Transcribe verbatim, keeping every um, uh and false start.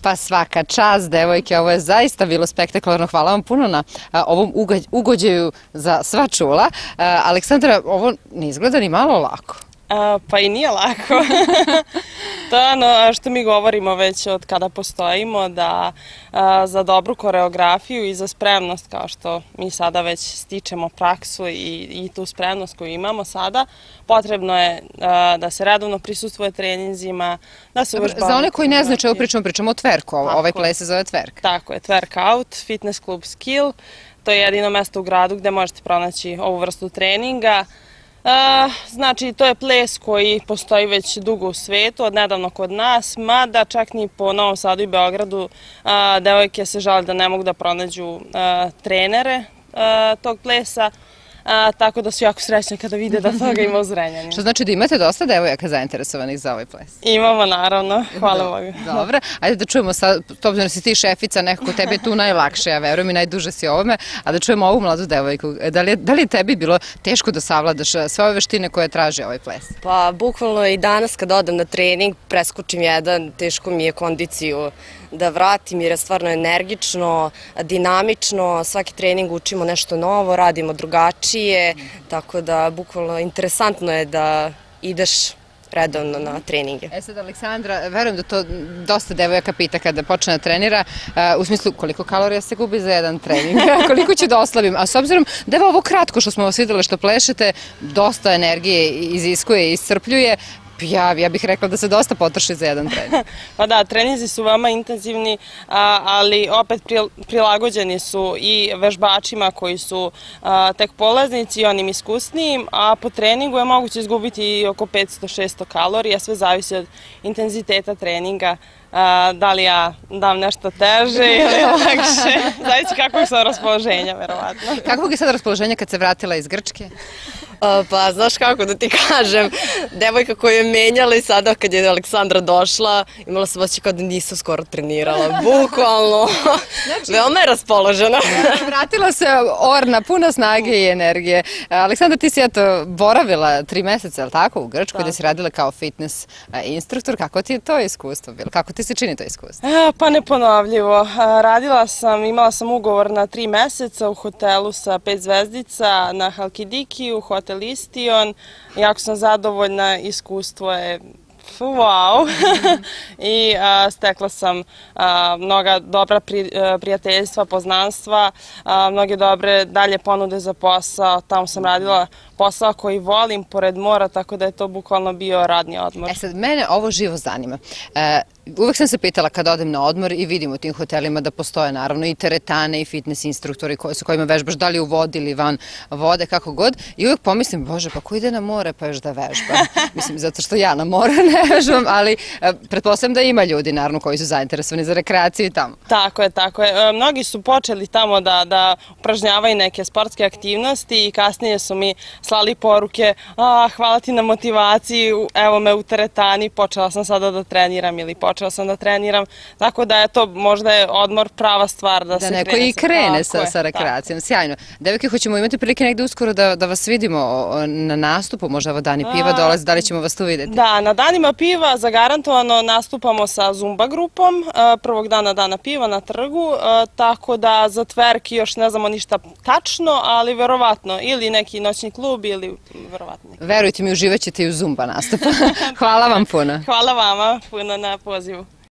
Pa svaka čast, devojke, ovo je zaista bilo spektakularno. Hvala vam puno na a, ovom ugođaju za sva čula. A, Aleksandra, ovo ne izgleda ni malo lako. A, pa i nije lako. To je ono što mi govorimo već od kada postojimo, da a, za dobru koreografiju i za spremnost, kao što mi sada već stičemo praksu i, i tu spremnost koju imamo sada, potrebno je a, da se redovno prisustvuje treninzima, da se uvežbavamo. Za one koji ne znaju čemu pričamo, pričamo o tverku. Ovaj ples se zove tverk. Tako je, twerk out, fitness klub Skill. To je jedino mesto u gradu gde možete pronaći ovu vrstu treninga. Znači, to je ples koji postoji već dugo u svetu, od nedavno kod nas, mada čak ni po Novom Sadu i Beogradu devojke se žale da ne mogu da pronađu trenere tog plesa, tako da su jako srećne kada vide da toga ima u Zrenjaninu. Što znači da imate dosta devojaka zainteresovanih za ovaj ples? Imamo, naravno. Hvala Bogu. Dobro, ajde da čujemo sad, to obzirom da si ti šefica, nekako tebi je tu najlakše, ja verujem, i najduže si ovome, a da čujemo ovu mladu devojku. Da li, da li je tebi bilo teško da savladaš sve ove veštine koje traži ovaj ples? Pa, bukvalno i danas kad odem na trening, preskočim jedan, teško mi je kondiciju da vratim jer je stvarno energično, dinamično, svaki trening učimo nešto novo, radimo drugačije, tako da bukvalno interesantno je da ideš redovno na treninge. E sad, Aleksandra, verujem da to dosta devojaka pita kada počne da trenira, u smislu koliko kalorija se gubi za jedan trening, koliko ću da oslabim, a s obzirom da je ovo kratko što smo vas vidjeli što plešete, dosta energije iziskuje i iscrpljuje, Ja, ja bih rekla da se dosta potroši za jedan trening. Pa da, treninzi su veoma intenzivni, ali opet prilagođeni su i vežbačima koji su tek polaznici i onim iskusnijim, a po treningu je moguće izgubiti oko petsto do šesto kalorija, sve zavisi od intenziteta treninga. Da li ja dam nešto teže ili lakše, zavisi kakvog sam raspoloženja, verovatno. Kakvog je sad raspoloženja kad se vratila iz Grčke? Pa, znaš kako da ti kažem, devojka koju je menjala i sada kad je Aleksandra došla, imala sam osjećaj kao da nisam skoro trenirala, bukvalno, veoma je raspoložena. Vratila se orna, puna snage i energije. Aleksandra, ti si eto boravila tri meseca, je li tako, u Grčkoj, gde si radila kao fitness instruktor. Kako ti je to iskustvo bilo? Kako ti se čini to iskustvo? Pa neponovljivo. Radila sam, imala sam ugovor na tri meseca u hotelu sa pet zvezdica na Halkidikiju, hotel Istion. Jako sam zadovoljna, iskustvo je wow. I stekla sam mnoga dobra prijateljstva, poznanstva, mnoge dobre dalje ponude za posao. Tamo sam radila posao koji volim pored mora, tako da je to bukvalno bio radni odmor. E sad, mene ovo živo zanima. Uvek sam se pitala kad odem na odmor i vidim u tim hotelima da postoje naravno i teretane i fitness instruktori sa kojima vežbaš, da li u vodi ili van vode, kako god. I uvek pomislim, bože, pa ko ide na more pa još da vežba? Mislim, zato što ja na more ne vežbam, ali pretpostavljam da ima ljudi naravno koji su zainteresovani za rekreaciju i tamo. Tako je, tako je. Mnogi su počeli tamo da upražnjavaju neke sportske aktivnosti i kasnije su mi slali poruke, hvala ti na motivaciji, evo me u teretani, počela sam sada da treniram ili počela sam da treniram, tako da je to možda je odmor prava stvar da se krene. Da neko i krene sa rekreacijom, sjajno. Devojke, hoćemo imati prilike negde uskoro da vas vidimo na nastupu, možda ovo Dani piva dolazi, da li ćemo vas tu vidjeti? Da, na Danima piva zagarantovano nastupamo sa Zumba grupom, prvog dana Dana piva na trgu, tako da za twerk još ne znamo ništa tačno, ali verovatno, ili neki noćni klub, ili verovatno. Verujte mi, uživat ćete i u Zumba nastupu. Hvala vam puno. Hvala vama puno na pozivu.